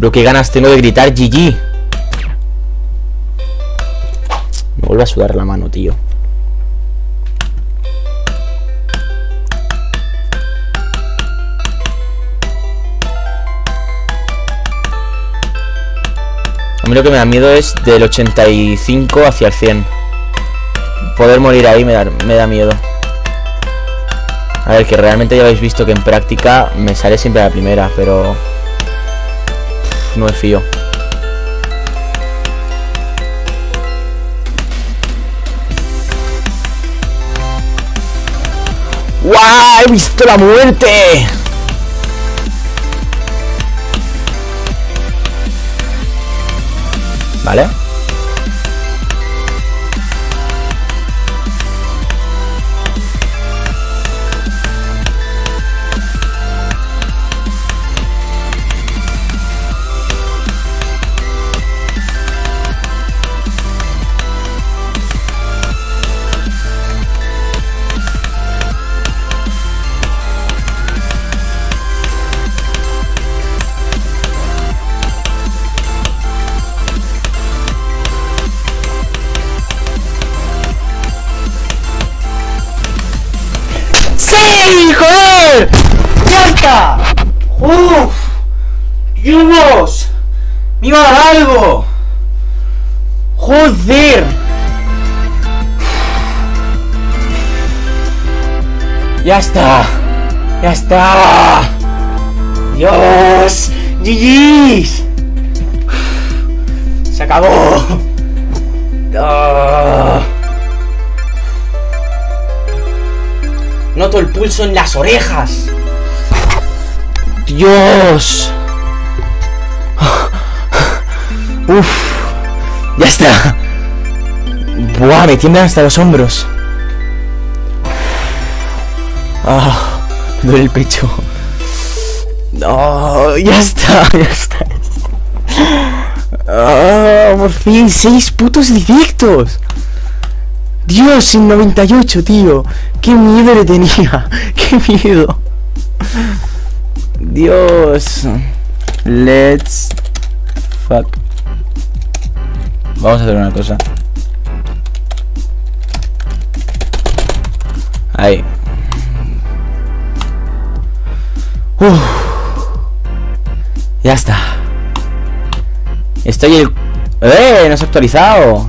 Bro, qué ganas tengo de gritar GG. Me vuelve a sudar la mano, tío. A mí lo que me da miedo es del 85 hacia el 100. Poder morir ahí me da miedo. A ver, que realmente ya habéis visto que en práctica me sale siempre a la primera, pero no me fío. ¡Guau! ¡He visto la muerte! Vale. ¡Sí! ¡Joder! ¡Ya está! ¡Uf! ¡Dios! ¡Me iba a dar algo! ¡Joder! ¡Ya está! ¡Ya está! ¡Dios! ¡GG's! ¡Se acabó! ¡Oh! Noto el pulso en las orejas. Dios. Uf. Ya está. Buah, me tiemblan hasta los hombros. Ah, me duele el pecho. No, ya está, ya está. Ah, por fin, 6 putos directos. Dios, sin 98, tío. Qué miedo le tenía. Qué miedo. Dios. Let's fuck. Vamos a hacer una cosa. Ahí. Ya está. Estoy el... No se ha actualizado.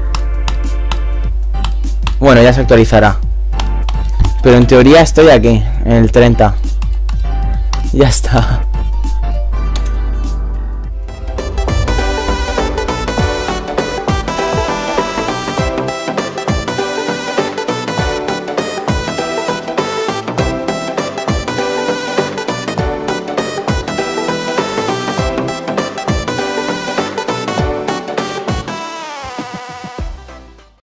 Bueno, ya se actualizará. Pero en teoría estoy aquí, en el 30. Ya está.